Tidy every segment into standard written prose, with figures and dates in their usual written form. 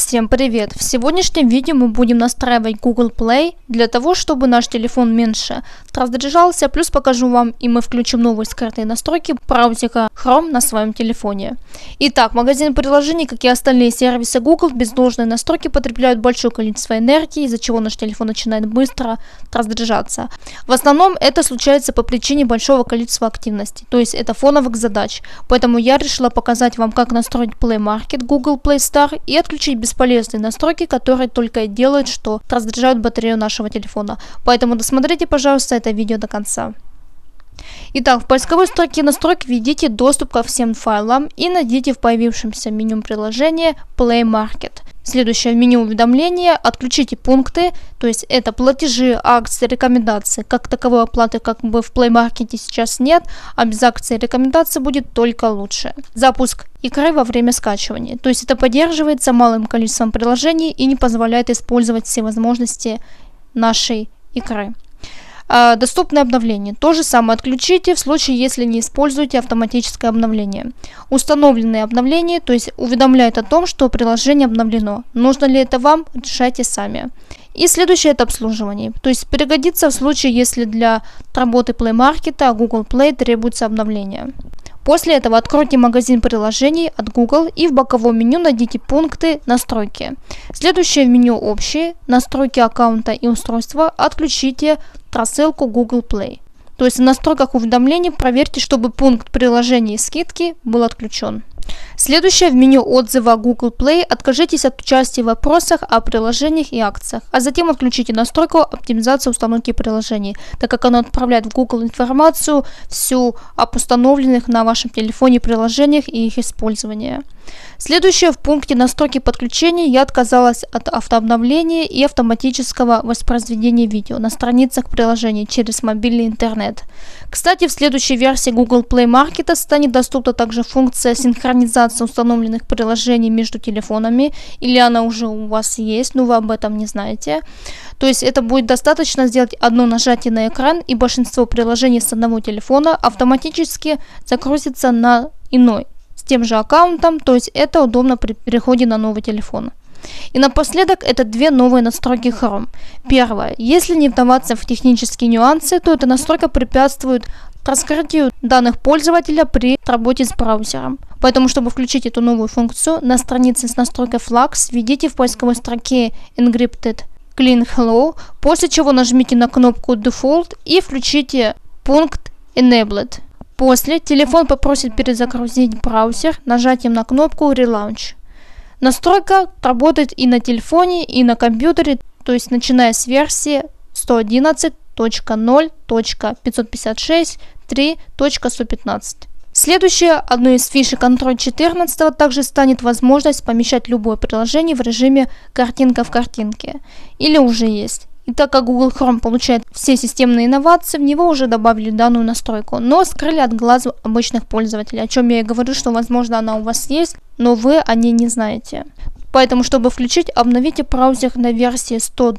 Всем привет! В сегодняшнем видео мы будем настраивать Google Play для того, чтобы наш телефон меньше разряжался, плюс покажу вам, и мы включим новые скрытые настройки браузера Chrome на своем телефоне. Итак, магазин приложений, как и остальные сервисы Google, без должной настройки потребляют большое количество энергии, из-за чего наш телефон начинает быстро разряжаться. В основном это случается по причине большого количества активности, то есть это фоновых задач. Поэтому я решила показать вам, как настроить Play Market Google Play Store и отключить бесполезные настройки, которые только и делают, что разряжают батарею нашего телефона. Поэтому досмотрите, пожалуйста, это видео до конца. Итак, в поисковой строке настроек введите доступ ко всем файлам и найдите в появившемся меню приложения Play Market. Следующее в меню уведомления отключите пункты, то есть это платежи, акции, рекомендации. Как таковой оплаты как бы в Play Market сейчас нет, а без акций и рекомендаций будет только лучше. Запуск игры во время скачивания, то есть это поддерживается малым количеством приложений и не позволяет использовать все возможности нашей игры. Доступное обновление. То же самое отключите в случае, если не используете автоматическое обновление. Установленные обновления, то есть уведомляет о том, что приложение обновлено. Нужно ли это вам, решайте сами. И следующее это обслуживание. То есть пригодится в случае, если для работы Play Market Google Play требуется обновление. После этого откройте магазин приложений от Google и в боковом меню найдите пункты «Настройки». Следующее в меню «Общие», «Настройки аккаунта и устройства» отключите рассылку Google Play. То есть в настройках уведомлений проверьте, чтобы пункт приложения и скидки был отключен. Следующее в меню отзыва Google Play откажитесь от участия в вопросах о приложениях и акциях, а затем отключите настройку оптимизации установки приложений, так как она отправляет в Google информацию всю об установленных на вашем телефоне приложениях и их использовании. Следующее в пункте настройки подключения я отказалась от автообновления и автоматического воспроизведения видео на страницах приложений через мобильный интернет. Кстати, в следующей версии Google Play Market станет доступна также функция синхронизации установленных приложений между телефонами, или она уже у вас есть, но вы об этом не знаете. То есть это будет достаточно сделать одно нажатие на экран, и большинство приложений с одного телефона автоматически загрузится на иной с тем же аккаунтом, то есть это удобно при переходе на новый телефон. И напоследок это две новые настройки Chrome. Первое. Если не вдаваться в технические нюансы, то эта настройка препятствует раскрытию данных пользователя при работе с браузером. Поэтому, чтобы включить эту новую функцию, на странице с настройкой Flags введите в поисковой строке Encrypted Clean Hello, после чего нажмите на кнопку Default и включите пункт Enabled. После телефон попросит перезагрузить браузер нажатием на кнопку Relaunch. Настройка работает и на телефоне, и на компьютере, то есть начиная с версии 111.0.556.3.115. Следующее, одной из фишек Android 14 также станет возможность помещать любое приложение в режиме картинка в картинке, или уже есть. И так как Google Chrome получает все системные инновации, в него уже добавили данную настройку, но скрыли от глаз обычных пользователей, о чем я и говорю, что возможно она у вас есть, но вы о ней не знаете. Поэтому, чтобы включить, обновите браузер на версии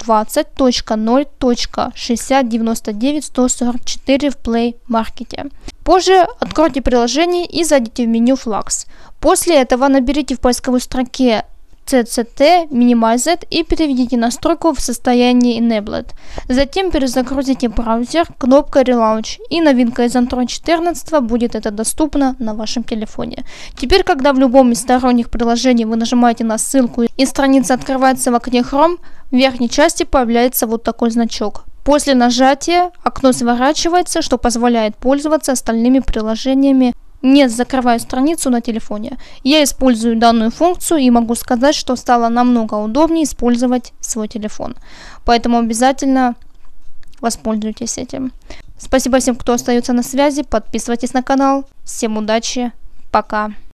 120.0.6099.144 в Play Market. Позже откройте приложение и зайдите в меню Flags. После этого наберите в поисковой строке CCT Minimized и переведите настройку в состояние Enabled. Затем перезагрузите браузер кнопкой Relaunch, и новинка из Android 14 будет это доступно на вашем телефоне. Теперь, когда в любом из сторонних приложений вы нажимаете на ссылку и страница открывается в окне Chrome, в верхней части появляется вот такой значок. После нажатия окно сворачивается, что позволяет пользоваться остальными приложениями, не закрывая страницу на телефоне. Я использую данную функцию и могу сказать, что стало намного удобнее использовать свой телефон. Поэтому обязательно воспользуйтесь этим. Спасибо всем, кто остается на связи. Подписывайтесь на канал. Всем удачи. Пока.